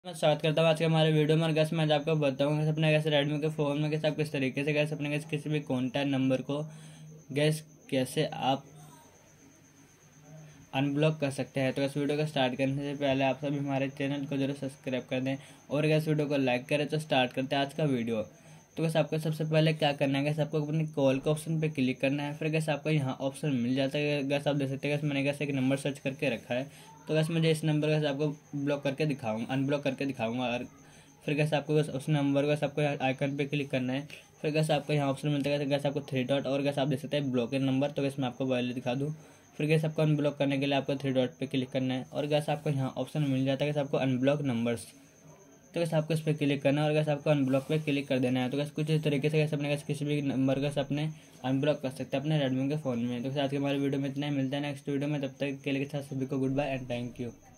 मैं स्वागत करता हूँ आज के हमारे वीडियो में। और गैस मैं आज आपको बताऊँगा कि अपने कैसे रेडमी के फ़ोन में कैसे आप किस तरीके से गैस अपने गैस किसी भी कॉन्टैक्ट नंबर को गैस कैसे आप अनब्लॉक कर सकते हैं। तो इस वीडियो को स्टार्ट करने से पहले आप सभी हमारे चैनल को जरूर सब्सक्राइब कर दें और गैस वीडियो को लाइक करें। तो स्टार्ट करते हैं आज का वीडियो। तो गैस आपको सबसे पहले क्या करना है, गैस आपको अपनी कॉल के ऑप्शन पे क्लिक करना है। फिर गैस आपको यहाँ ऑप्शन मिल जाता है। गैस आप देख सकते हैं गैस मैंने गैस एक नंबर सर्च करके रखा है। तो गैस मुझे इस नंबर का आपको ब्लॉक करके दिखाऊंगा, अनब्लॉक करके दिखाऊंगा। और फिर गैस आपको बस उस नंबर का आपको आइकन पे क्लिक करना है। फिर गैस आपको यहाँ ऑप्शन मिलता है गैस आपको 3 डॉट और गैस आप देख सकते हैं ब्लॉकेड नंबर। तो गैस मैं आपको पहले दिखा दूँ। फिर गैस आपको अनब्लॉक करने के लिए आपको 3 डॉट पे क्लिक करना है और गैस आपको यहाँ ऑप्शन मिल जाता है गैस आपको अनब्लॉक नंबर्स। तो गैस आपको इस पर क्लिक करना है और गैस आपको अनब्लॉक पे क्लिक कर देना है। तो गैस कुछ इस तरीके से गैस अपने गैस किसी भी नंबर का अपने अनब्लॉक कर सकते हैं अपने रेडमी के फ़ोन में। तो आज के हमारे वीडियो में इतना ही, मिलता है नेक्स्ट वीडियो में। तब तक के लिए सभी को goodbye and thank you.